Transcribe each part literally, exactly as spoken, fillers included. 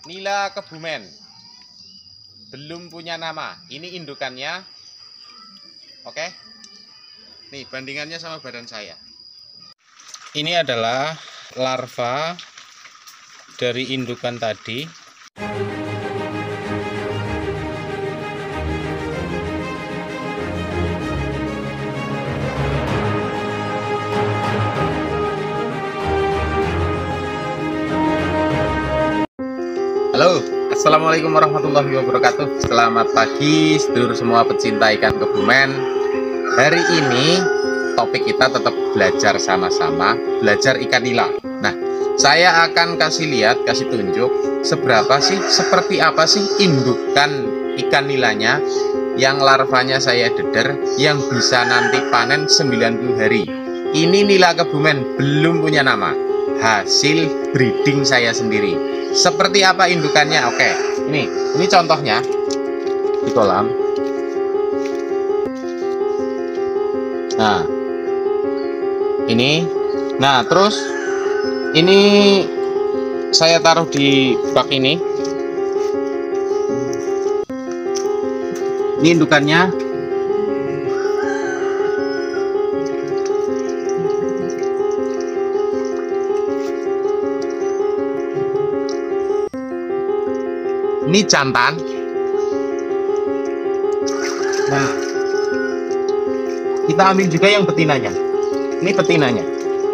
nila Kebumen. Belum punya nama. Ini indukannya. Oke. Nih bandingannya sama badan saya. Ini adalah larva dari indukan tadi. Halo, assalamualaikum warahmatullahi wabarakatuh. Selamat pagi sedulur semua pecinta ikan Kebumen. Hari ini topik kita tetap belajar sama-sama, belajar ikan nila. Nah, saya akan kasih lihat, kasih tunjuk seberapa sih, seperti apa sih indukan ikan nilanya yang larvanya saya deder, yang bisa nanti panen sembilan puluh hari. Ini nila Kebumen, belum punya nama, hasil breeding saya sendiri. Seperti apa indukannya? Oke, ini ini contohnya di kolam. Nah, ini, nah terus ini saya taruh di bak ini. Ini indukannya. Ini jantan. Nah, kita ambil juga yang betinanya. Ini betinanya.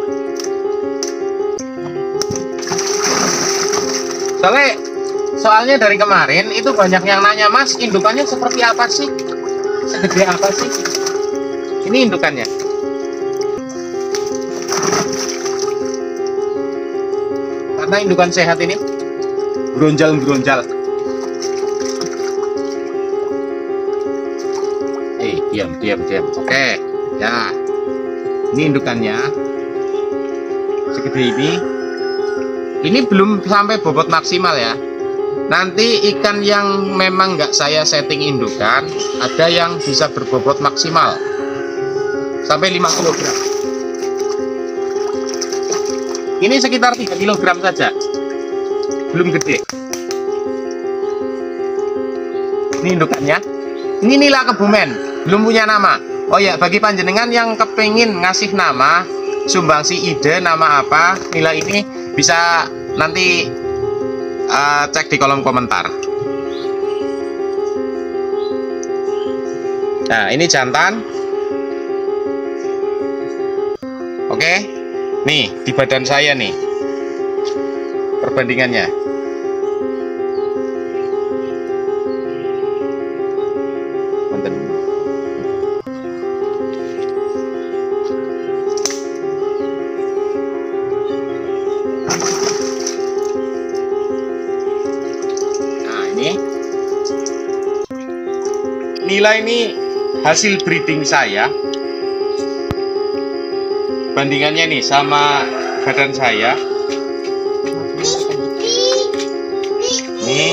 Soalnya, soalnya dari kemarin itu banyak yang nanya, Mas, indukannya seperti apa sih? Segede apa sih? Ini indukannya. Karena indukan sehat ini beronjal-beronjal. Diam, diam, diam. Oke, ya. Ini indukannya segede ini. Ini belum sampai bobot maksimal ya. Nanti ikan yang memang nggak saya setting indukan, ada yang bisa berbobot maksimal sampai lima kilogram. Ini sekitar tiga kilogram saja, belum gede. Ini indukannya. Ini nila Kebumen, belum punya nama. Oh ya, bagi panjenengan yang kepingin ngasih nama, sumbangsi ide nama apa nila ini, bisa nanti uh, cek di kolom komentar. Nah, ini jantan. Oke, nih di badan saya nih perbandingannya. Nila ini hasil breeding saya. Bandingannya nih sama badan saya. Nih.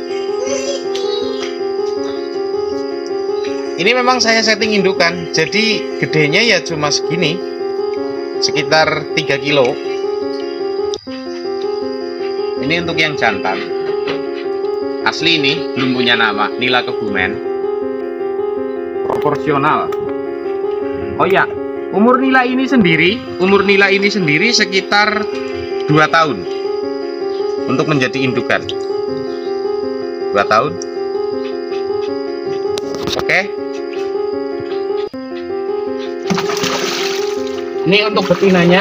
Ini memang saya setting indukan, jadi gedenya ya cuma segini, sekitar tiga kilo. Ini untuk yang jantan. Asli ini belum punya nama, nila Kebumen. Proporsional. Oh ya, umur nila ini sendiri, umur nila ini sendiri sekitar dua tahun untuk menjadi indukan. dua tahun. Oke. Ini untuk betinanya.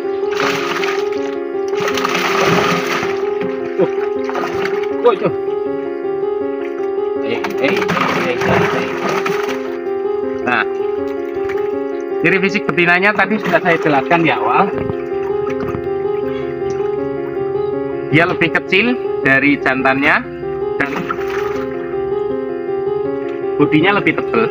Tuh. Tuh, tuh. Eh, eh, eh, eh. Nah, ciri fisik betinanya tadi sudah saya jelaskan di awal. Dia lebih kecil dari jantannya dan bodinya lebih tebal.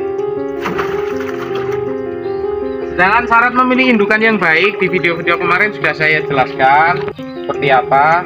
Sedangkan syarat memilih indukan yang baik di video-video kemarin sudah saya jelaskan seperti apa.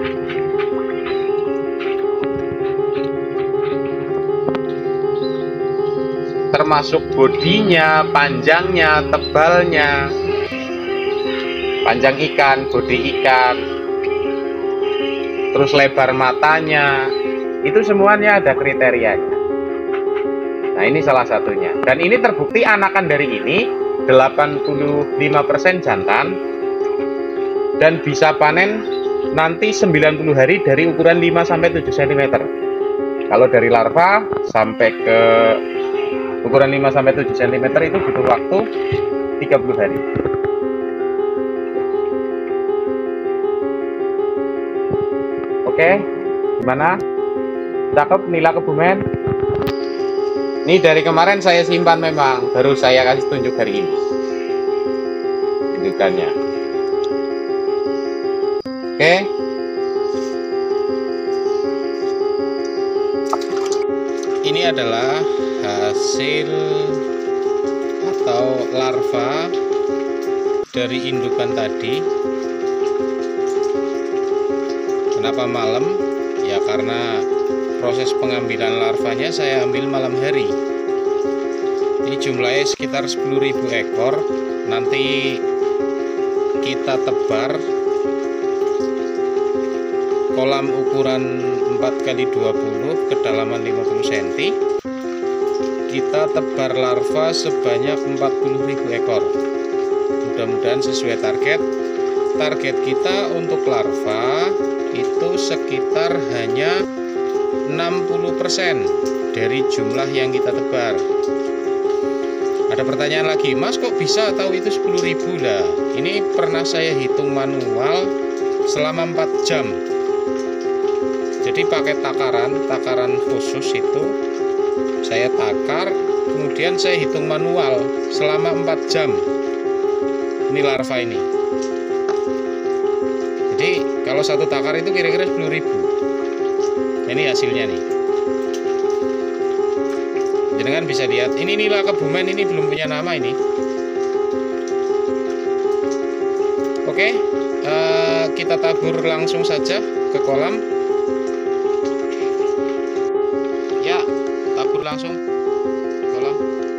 Termasuk bodinya, panjangnya, tebalnya, panjang ikan, bodi ikan, terus lebar matanya, itu semuanya ada kriterianya. Nah, ini salah satunya. Dan ini terbukti anakan dari ini delapan puluh lima persen jantan dan bisa panen nanti sembilan puluh hari dari ukuran lima sampai tujuh sentimeter. Kalau dari larva sampai ke ukuran lima sampai tujuh sentimeter itu butuh waktu tiga puluh hari. Oke, gimana? Cakep nila Kebumen? Ini dari kemarin saya simpan memang, baru saya kasih tunjuk hari ini. Tunjukkannya. Oke. Ini adalah hasil atau larva dari indukan tadi. Kenapa malam? Ya karena proses pengambilan larvanya saya ambil malam hari. Ini jumlahnya sekitar sepuluh ribu ekor. Nanti kita tebar kolam ukuran empat kali dua puluh kedalaman lima puluh sentimeter. Kita tebar larva sebanyak empat puluh ribu ekor. Mudah-mudahan sesuai target. Target kita untuk larva itu sekitar hanya enam puluh persen dari jumlah yang kita tebar. Ada pertanyaan lagi, Mas kok bisa tahu itu sepuluh ribu lah? Ini pernah saya hitung manual selama empat jam. Jadi pakai takaran, takaran khusus itu saya takar, kemudian saya hitung manual selama empat jam. Ini larva ini. Jadi kalau satu takar itu kira-kira sepuluh ribu. Ini hasilnya nih. Jangan bisa lihat. Ini nila Kebumen, ini belum punya nama ini. Oke, uh, kita tabur langsung saja ke kolam. Ya, tabur langsung ke kolam.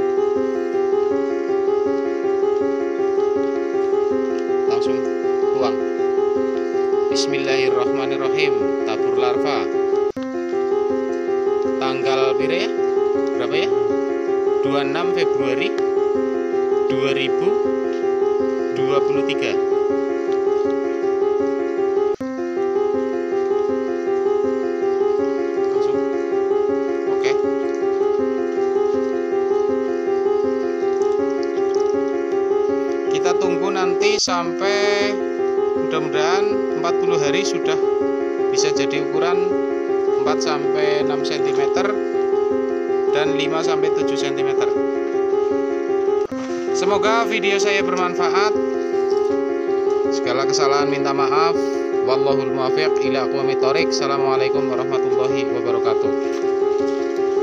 Langsung buang. Bismillahirrahmanirrahim. Tabur larva. Tanggal berapa ya? Berapa ya? dua puluh enam Februari dua ribu dua puluh tiga. Langsung. Oke. Kita tunggu nanti sampai mudah-mudahan empat puluh hari sudah bisa jadi ukuran empat sampai enam sentimeter dan lima sampai tujuh sentimeter. Semoga video saya bermanfaat. Segala kesalahan minta maaf. Wallahul muwaffiq ila aqwamit thoriq. Assalamualaikum warahmatullahi wabarakatuh.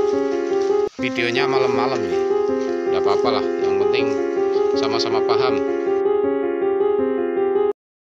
Videonya malam-malam nih. Enggak apa-apa lah, yang penting sama-sama paham.